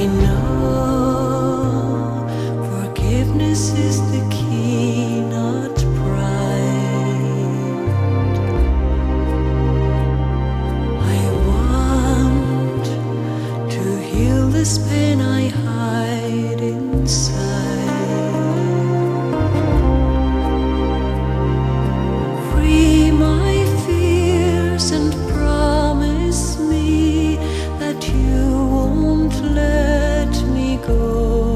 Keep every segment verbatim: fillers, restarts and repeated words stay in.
know forgiveness is the key, not pride. I want to heal this pain I hide inside. Free my fears and promise me that you won't let me go.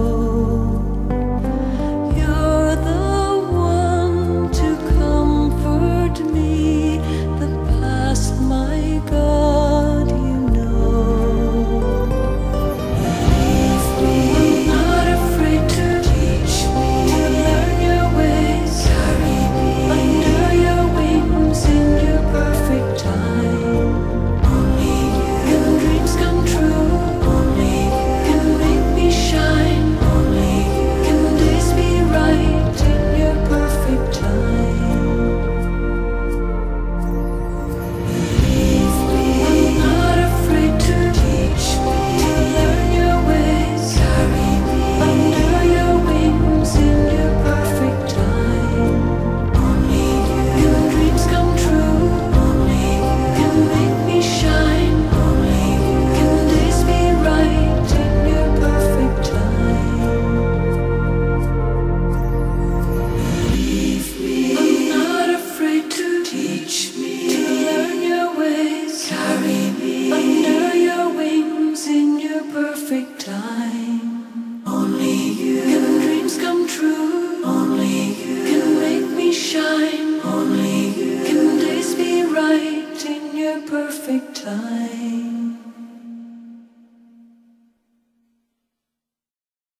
You're the one to comfort me, the past, my God, you know. Leave me, I'm not afraid to teach me to learn your ways. Carry me under your wings in your perfect time. Only you can dreams come true. Only you can make me shine. Only you can days be right in your perfect time. Leave me, I'm not afraid to teach me to learn your ways. Carry me under your wings in your perfect time. Only you can dreams come true. Only you can make me shine. Only you can days be right in your perfect time. Leave me, I'm not afraid to teach me to learn your ways. Carry me under your wings in your perfect time. Only you can dreams come true. Only you can make me shine. Only you can days be right in your perfect time.